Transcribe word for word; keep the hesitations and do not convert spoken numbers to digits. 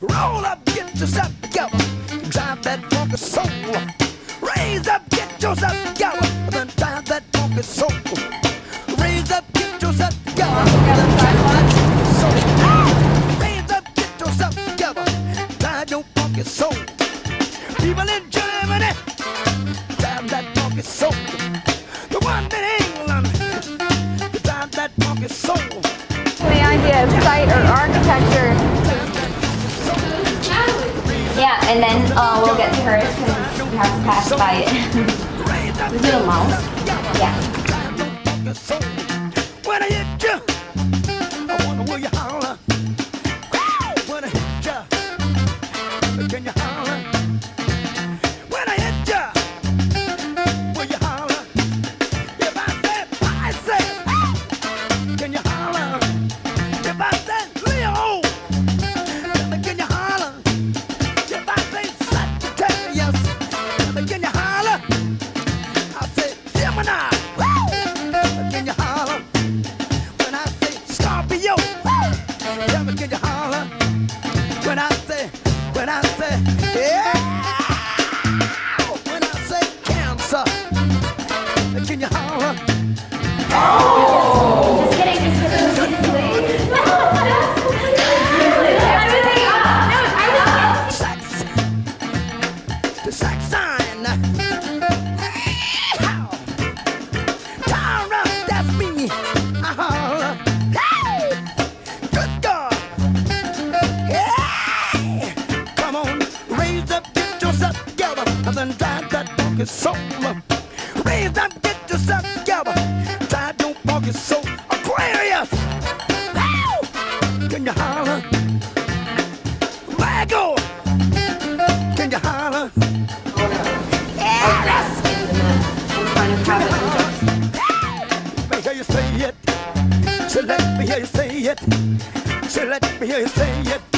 Roll up, get yourself together. Drive that funky soul. Raise up, get yourself together. Then drive that funky soul. Raise up, get yourself together. Then drive that soul. Raise up, get yourself together. Drive your funky soul. People in Germany, drive that funky soul. The one in England, drive that funky soul. The idea of site or architecture. Yeah, and then uh, we'll get to hers because we have to pass by it. The little mouse. Yeah. When I hit you, I wonder will you holler. When I hit you, can you holler? When I hit you, will you holler? If I say, I say, can you holler? If I say, Leo, can you holler? If I say, Sagittarius, can you holler? I say, Gemini, can you holler? When I say Scorpio, tell me, can you holler? When I say, when I say, yeah, when I say Cancer, can you holler? Just kidding, just kidding, just kidding. Sax, the sax sign. Tara, that's me. I holler. Hey, good God. Hey, come on, raise up, get yourself together, and then drive that funky soul. Raise up, get yourself together, drive your funky soul. Aquarius, Woo! Can you holler? Virgo, can you holler? Aries, can you holler? Let me hear you say it. So let me hear you say it. So let me hear you say it.